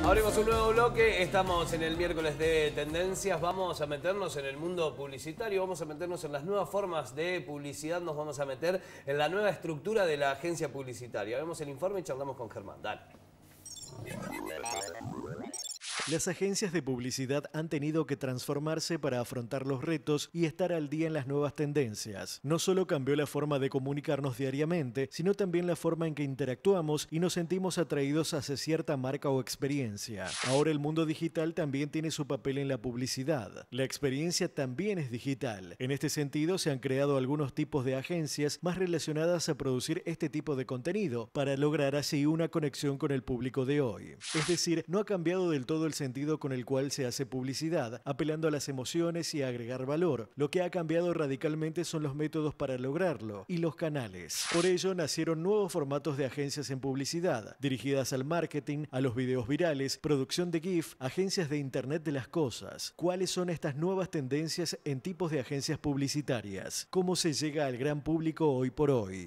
Abrimos un nuevo bloque, estamos en el miércoles de tendencias, vamos a meternos en el mundo publicitario, vamos a meternos en las nuevas formas de publicidad, nos vamos a meter en la nueva estructura de la agencia publicitaria. Vemos el informe y charlamos con Germán, dale. Las agencias de publicidad han tenido que transformarse para afrontar los retos y estar al día en las nuevas tendencias. No solo cambió la forma de comunicarnos diariamente, sino también la forma en que interactuamos y nos sentimos atraídos hacia cierta marca o experiencia. Ahora el mundo digital también tiene su papel en la publicidad. La experiencia también es digital. En este sentido, se han creado algunos tipos de agencias más relacionadas a producir este tipo de contenido, para lograr así una conexión con el público de hoy. Es decir, no ha cambiado del todo el sentido con el cual se hace publicidad, apelando a las emociones y a agregar valor. Lo que ha cambiado radicalmente son los métodos para lograrlo y los canales. Por ello nacieron nuevos formatos de agencias en publicidad, dirigidas al marketing, a los videos virales, producción de GIF, agencias de Internet de las cosas. ¿Cuáles son estas nuevas tendencias en tipos de agencias publicitarias? ¿Cómo se llega al gran público hoy por hoy?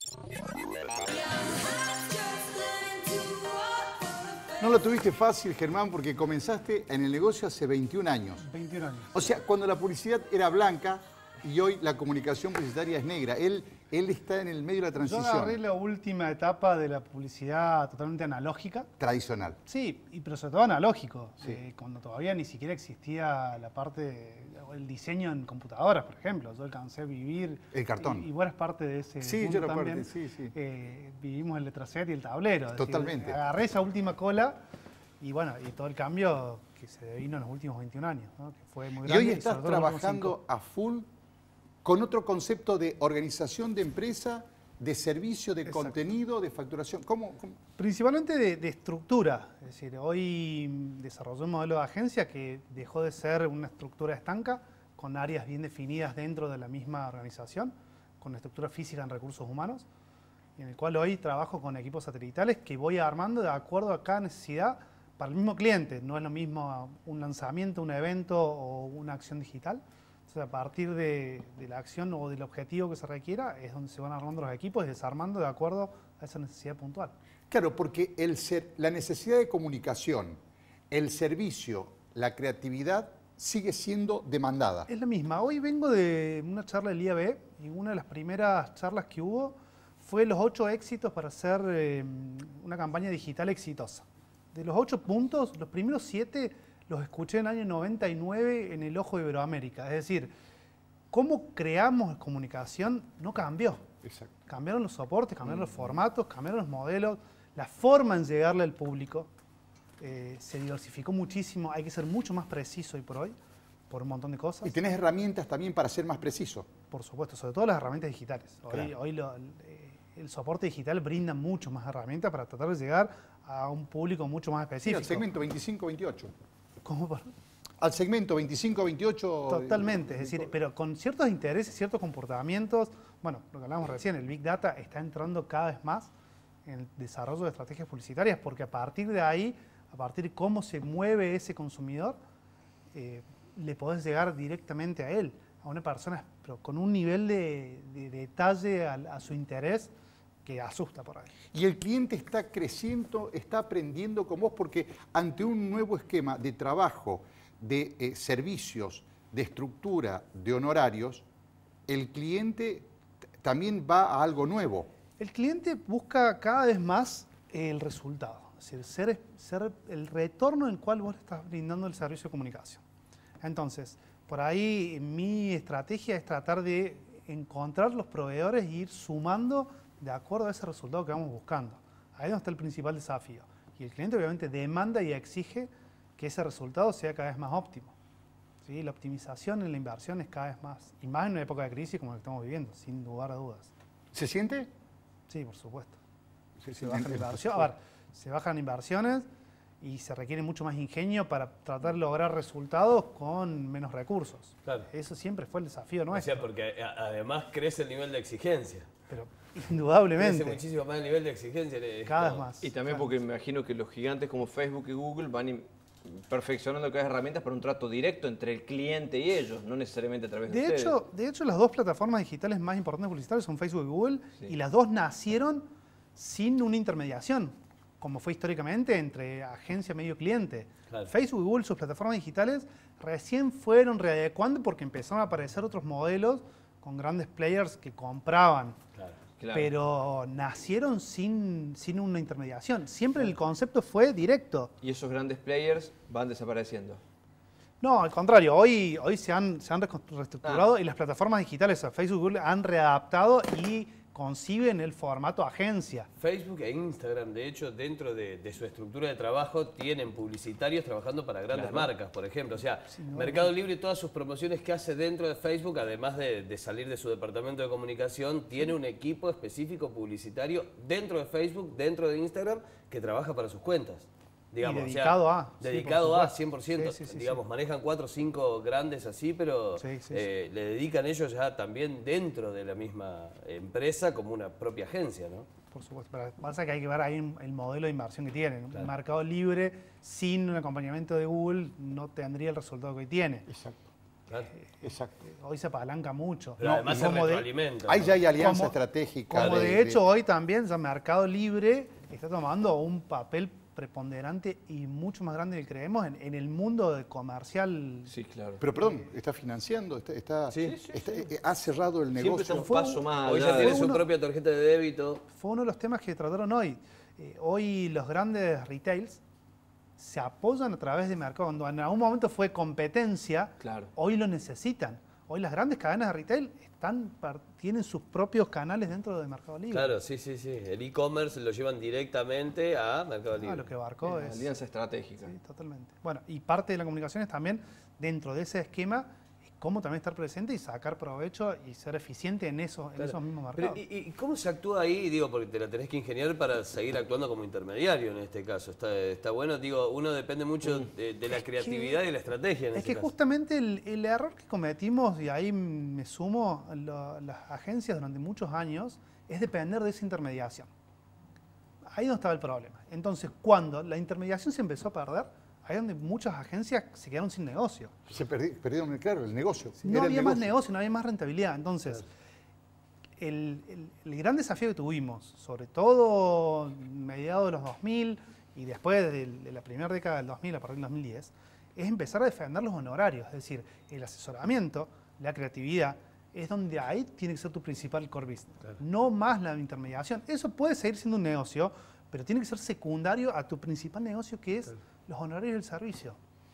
No lo tuviste fácil, Germán, porque comenzaste en el negocio hace 21 años. 21 años. O sea, cuando la publicidad era blanca y hoy la comunicación publicitaria es negra. Él está en el medio de la transición. Yo agarré la última etapa de la publicidad totalmente analógica. Tradicional. Sí, pero sobre todo analógico. Sí. Cuando todavía ni siquiera existía la parte, el diseño en computadoras, por ejemplo. Yo alcancé a vivir... El cartón. Y vos eres parte de ese Sí, mundo yo era también. parte, sí. Vivimos el letraset y el tablero. Totalmente. Agarré esa última cola y bueno, y todo el cambio que se vino en los últimos 21 años, ¿no? Que fue muy grande. Y hoy estás trabajando a full con otro concepto de organización de empresa, de servicio, de Exacto. Contenido, de facturación. ¿Cómo? Principalmente de estructura. Es decir, hoy desarrolló un modelo de agencia que dejó de ser una estructura estanca, con áreas bien definidas dentro de la misma organización, con estructura física en recursos humanos, y en el cual hoy trabajo con equipos satelitales que voy armando de acuerdo a cada necesidad para el mismo cliente. No es lo mismo un lanzamiento, un evento o una acción digital. Entonces, a partir de la acción o del objetivo que se requiera, es donde se van armando los equipos y desarmando de acuerdo a esa necesidad puntual. Claro, porque la necesidad de comunicación, el servicio, la creatividad sigue siendo demandada. Es la misma. Hoy vengo de una charla del IAB y una de las primeras charlas que hubo fue los 8 éxitos para hacer una campaña digital exitosa. De los 8 puntos, los primeros 7 los escuché en el año 99 en El Ojo de Iberoamérica. Es decir, cómo creamos comunicación no cambió. Exacto. Cambiaron los soportes, cambiaron los formatos, cambiaron los modelos, la forma en llegarle al público se diversificó muchísimo. Hay que ser mucho más preciso hoy por hoy, por un montón de cosas. Y tenés herramientas también para ser más preciso. Por supuesto, sobre todo las herramientas digitales. Claro. Hoy el soporte digital brinda mucho más herramientas para tratar de llegar a un público mucho más Sí, específico. al segmento 25-28. ¿Cómo? Al segmento 25-28. Totalmente, es decir, pero con ciertos intereses, ciertos comportamientos. Bueno, lo que hablábamos recién, el Big Data está entrando cada vez más en el desarrollo de estrategias publicitarias, porque a partir de ahí, a partir de cómo se mueve ese consumidor, le podés llegar directamente a él, a una persona, pero con un nivel de detalle a su interés que asusta por ahí. Y el cliente está creciendo, está aprendiendo con vos, porque ante un nuevo esquema de trabajo, de servicios, de estructura, de honorarios, el cliente también va a algo nuevo. El cliente busca cada vez más el resultado, es decir, ser el retorno en el cual vos le estás brindando el servicio de comunicación. Entonces, por ahí mi estrategia es tratar de encontrar los proveedores e ir sumando de acuerdo a ese resultado que vamos buscando. Ahí es donde está el principal desafío. Y el cliente obviamente demanda y exige que ese resultado sea cada vez más óptimo. ¿Sí? La optimización en la inversión es cada vez más. Y más en una época de crisis como la que estamos viviendo, sin lugar a dudas. ¿Se siente? Sí, por supuesto. Se bajan inversiones. A ver, se bajan inversiones y se requiere mucho más ingenio para tratar de lograr resultados con menos recursos. Claro. Eso siempre fue el desafío nuestro. O sea, porque además crece el nivel de exigencia. Pero indudablemente. Crece muchísimo más el nivel de exigencia. Cada vez más. Y también porque me imagino que los gigantes como Facebook y Google van perfeccionando cada vez herramientas para un trato directo entre el cliente y ellos, no necesariamente a través de ustedes. De hecho, las dos plataformas digitales más importantes publicitarias son Facebook y Google, y las dos nacieron sin una intermediación. como fue históricamente, entre agencia medio cliente. Claro. Facebook y Google, sus plataformas digitales, recién fueron readecuando porque empezaron a aparecer otros modelos con grandes players que compraban. Claro. Claro. Pero nacieron sin una intermediación. Siempre el concepto fue directo. Y esos grandes players van desapareciendo. No, al contrario, hoy se han reestructurado y las plataformas digitales, Facebook y Google, han readaptado y conciben el formato agencia. Facebook e Instagram, de hecho, dentro de su estructura de trabajo, tienen publicitarios trabajando para grandes marcas, por ejemplo. O sea, Mercado Libre, todas sus promociones que hace dentro de Facebook, además de salir de su departamento de comunicación, tiene un equipo específico publicitario dentro de Facebook, dentro de Instagram, que trabaja para sus cuentas. Digamos, Y dedicado a. Dedicado Sí, a por 100%. Sí, digamos, manejan 4 o 5 grandes así, pero le dedican ellos ya también dentro de la misma empresa como una propia agencia, ¿no? Por supuesto, pero pasa que hay que ver ahí el modelo de inversión que tienen. Claro. Mercado Libre, sin un acompañamiento de Google, no tendría el resultado que hoy tiene. Exacto. Claro. Exacto. Hoy se apalanca mucho. Pero además se como retroalimenta. Ahí ¿no? ya hay alianza Como- estratégica. Como de hecho hoy también ya Mercado Libre está tomando un papel preponderante y mucho más grande del que creemos en el mundo de comercial. Sí, claro. Pero perdón, ¿está financiando? ¿Ha cerrado el Siempre está negocio? un paso más Hoy allá ya tiene de- su propia tarjeta de débito. Fue uno de los temas que trataron hoy. Hoy los grandes retails se apoyan a través de mercado. Cuando en algún momento fue competencia, Claro. hoy lo necesitan. Hoy las grandes cadenas de retail tienen sus propios canales dentro de Mercado Libre. Claro, sí. El e-commerce lo llevan directamente a Mercado Libre. Lo que abarcó es... Alianza estratégica. Sí, totalmente. Bueno, y parte de la comunicación es también, dentro de ese esquema, es cómo también estar presente y sacar provecho y ser eficiente en esos mismos Pero, mercados. ¿y cómo se actúa ahí? Digo, porque te la tenés que ingeniar para seguir actuando como intermediario en este caso. Está bueno, digo, uno depende mucho de la creatividad y la estrategia en Es este que caso. justamente el error que cometimos, y ahí me sumo, las agencias durante muchos años, es depender de esa intermediación. Ahí no estaba el problema. Entonces, cuando la intermediación se empezó a perder, ahí es donde muchas agencias se quedaron sin negocio. Se perdieron, claro, el negocio. No Era el había más negocio, no había más rentabilidad. Entonces, el gran desafío que tuvimos, sobre todo mediados de los 2000 y después de la primera década del 2000, a partir del 2010, es empezar a defender los honorarios. Es decir, el asesoramiento, la creatividad, es donde ahí tiene que ser tu principal core business. No más la intermediación. Eso puede seguir siendo un negocio, pero tiene que ser secundario a tu principal negocio, que es los honorarios del servicio.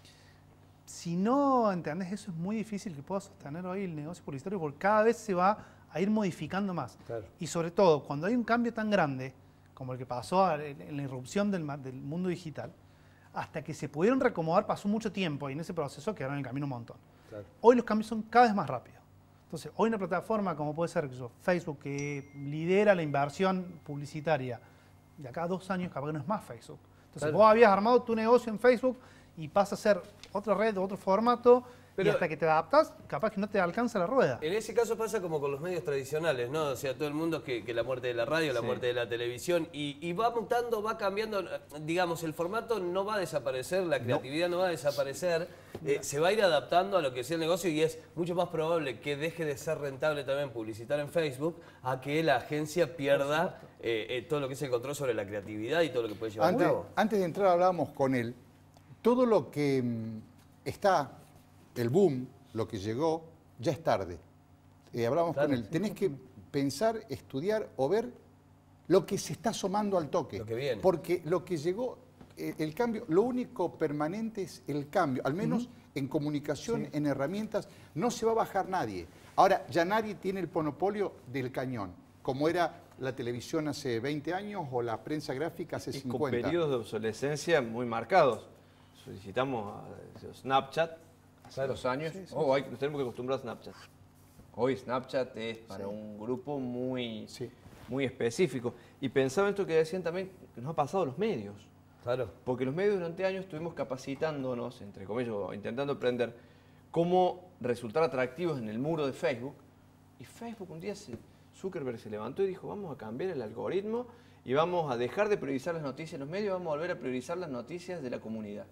Si no entendés eso, es muy difícil que puedas sostener hoy el negocio publicitario porque cada vez se va a ir modificando más. Claro. Y sobre todo, cuando hay un cambio tan grande, como el que pasó en la irrupción del mundo digital, hasta que se pudieron reacomodar pasó mucho tiempo y en ese proceso quedaron en el camino un montón. Claro. Hoy los cambios son cada vez más rápidos. Entonces, hoy una plataforma como puede ser Facebook, que lidera la inversión publicitaria, de acá a 2 años capaz que no es más Facebook. Entonces, Claro. vos habías armado tu negocio en Facebook y pasa a ser otra red, otro formato, Pero- y hasta que te adaptas, capaz que no te alcanza la rueda. En ese caso pasa como con los medios tradicionales, ¿no? O sea, todo el mundo que la muerte de la radio, la Sí. muerte de la televisión, y va mutando, va cambiando, digamos, el formato no va a desaparecer, la creatividad no va a desaparecer, se va a ir adaptando a lo que sea el negocio y es mucho más probable que deje de ser rentable también publicitar en Facebook a que la agencia pierda todo lo que es el control sobre la creatividad y todo lo que puede llevar a cabo. Antes de entrar hablábamos con él, todo lo que está, el boom, lo que llegó, ya es tarde. Hablábamos Claro, con él, tenés que pensar, estudiar o ver lo que se está asomando al toque. Lo que viene. Porque lo que llegó, el cambio, lo único permanente es el cambio, al menos en comunicación, en herramientas, no se va a bajar nadie. Ahora, ya nadie tiene el monopolio del cañón, como era la televisión hace 20 años o la prensa gráfica hace Y 50. con periodos de obsolescencia muy marcados. Solicitamos a Snapchat hace 2 años. Nos tenemos que acostumbrar a Snapchat. Hoy Snapchat es para un grupo muy, Sí. muy específico. Y pensaba en esto que decían también, que nos ha pasado a los medios. Claro. Porque los medios durante años estuvimos capacitándonos, entre comillas, o intentando aprender cómo resultar atractivos en el muro de Facebook. Y Facebook un día Zuckerberg se levantó y dijo, vamos a cambiar el algoritmo y vamos a dejar de priorizar las noticias en los medios, vamos a volver a priorizar las noticias de la comunidad.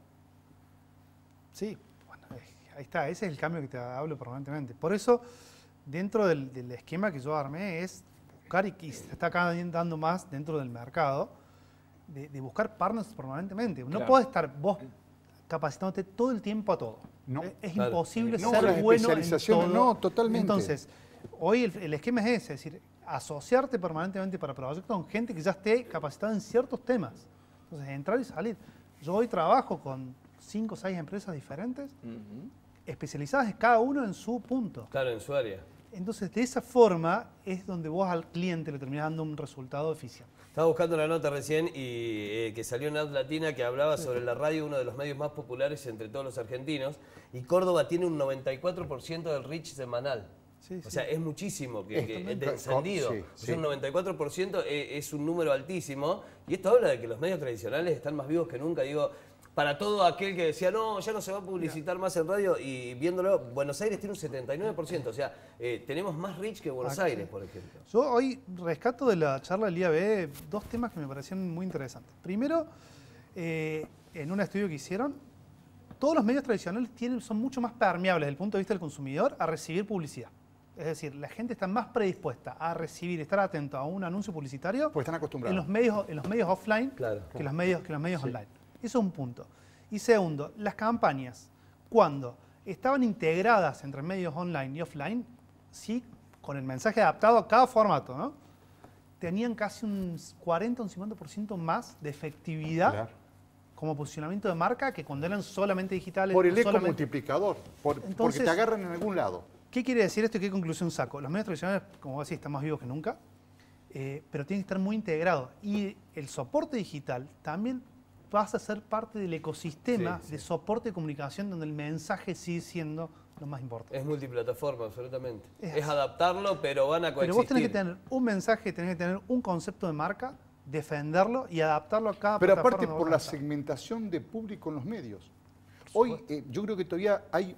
Sí, bueno, ahí está, ese es el cambio que te hablo permanentemente. Por eso, dentro del esquema que yo armé es buscar, y se está cada vez dando más dentro del mercado, de buscar partners permanentemente. No Claro. podés estar vos capacitándote todo el tiempo a todo. No. Es Claro. imposible No, ser las bueno en especializaciones, todo. no, totalmente. Entonces, hoy el esquema es ese, es decir, asociarte permanentemente para proyectos con gente que ya esté capacitada en ciertos temas. Entonces, entrar y salir. Yo hoy trabajo con 5 o 6 empresas diferentes, especializadas cada uno en su punto. Claro, en su área. Entonces, de esa forma es donde vos al cliente le terminás dando un resultado eficiente. Estaba buscando una nota recién que salió en Ad Latina que hablaba sobre la radio, uno de los medios más populares entre todos los argentinos, y Córdoba tiene un 94% del reach semanal. Sí, O sí. sea, es muchísimo que Es de encendido. sí, O sea, sí. un 94% es un número altísimo, y esto habla de que los medios tradicionales están más vivos que nunca. Digo, para todo aquel que decía, no, ya no se va a publicitar más en radio, y viéndolo, Buenos Aires tiene un 79%, o sea, tenemos más reach que Buenos Aquí. Aires, por ejemplo. Yo hoy rescato de la charla del IAB 2 temas que me parecieron muy interesantes. Primero, en un estudio que hicieron, todos los medios tradicionales son mucho más permeables desde el punto de vista del consumidor a recibir publicidad. Es decir, la gente está más predispuesta a recibir, estar atento a un anuncio publicitario Porque están acostumbrados. en los medios offline Claro. que los medios online. Eso es un punto. Y segundo, las campañas, cuando estaban integradas entre medios online y offline, sí, con el mensaje adaptado a cada formato, ¿no? Tenían casi un 40 o un 50% más de efectividad Claro. como posicionamiento de marca que cuando eran solamente digitales. Por el eco solamente- multiplicador, porque Entonces- te agarran en algún lado. ¿Qué quiere decir esto y qué conclusión saco? Los medios tradicionales, como vos decís, están más vivos que nunca, pero tienen que estar muy integrados. Y el soporte digital también pasa a ser parte del ecosistema Sí, sí. de soporte de comunicación donde el mensaje sigue siendo lo más importante. Es multiplataforma, absolutamente. Es Es así. adaptarlo, pero van a Pero coexistir. vos tenés que tener un mensaje, tenés que tener un concepto de marca, defenderlo y adaptarlo a cada Pero plataforma aparte donde por vos la estás. segmentación de público en los medios. Hoy yo creo que todavía hay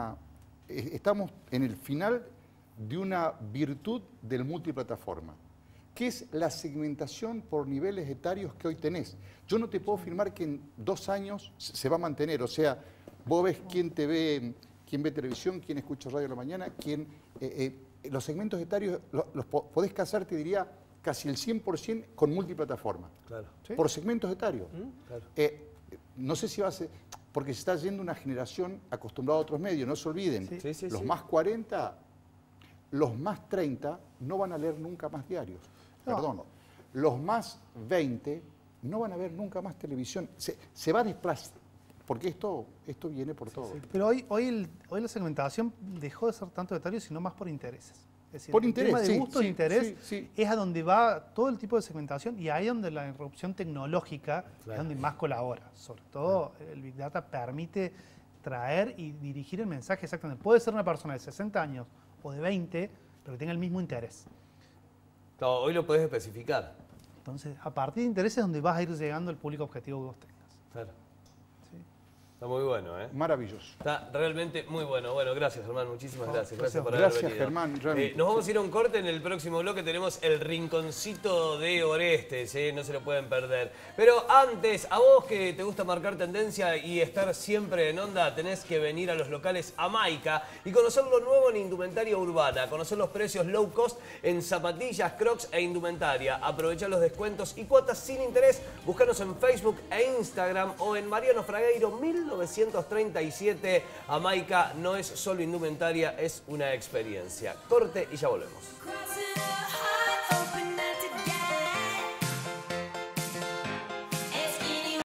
estamos en el final de una virtud del multiplataforma, que es la segmentación por niveles etarios que hoy tenés. Yo no te puedo afirmar que en 2 años se va a mantener, o sea, vos ves quién ve televisión, quién escucha radio a la mañana, los segmentos etarios los podés casar, te diría, casi el 100% con multiplataforma. Claro. ¿Sí? Por segmentos etarios. Claro. No sé si va a ser, porque se está yendo una generación acostumbrada a otros medios, no se olviden. Sí. Sí, sí, Los sí. más 40, los más 30 no van a leer nunca más diarios. No. Perdón. Los más 20 no van a ver nunca más televisión. Se va a desplazar, porque esto viene por todo. Pero hoy la segmentación dejó de ser tanto de etario, sino más por intereses. Es decir, Por el interés, tema de sí, gusto sí, e interés sí, sí. es a donde va todo el tipo de segmentación y ahí donde la irrupción tecnológica es donde más colabora. Sobre todo el Big Data permite traer y dirigir el mensaje exactamente. Puede ser una persona de 60 años o de 20, pero que tenga el mismo interés. Claro, hoy lo podés especificar. Entonces, a partir de intereses es donde vas a ir llegando al público objetivo que vos tengas. Claro. ¿Sí? Está muy bueno, ¿eh? Maravilloso. Está realmente muy bueno. Bueno, gracias, Germán. Muchísimas gracias. Gracias por Gracias, haber venido. Germán, realmente. Nos vamos a ir a un corte. En el próximo bloque tenemos el rinconcito de Orestes, ¿eh? No se lo pueden perder. Pero antes, a vos que te gusta marcar tendencia y estar siempre en onda, tenés que venir a los locales Amaica y conocer lo nuevo en indumentaria urbana. Conocer los precios low cost en zapatillas, crocs e indumentaria. Aprovechar los descuentos y cuotas sin interés. Búscanos en Facebook e Instagram o en Mariano Fragueiro 1937. Amaica no es solo indumentaria, es una experiencia. Corte y ya volvemos.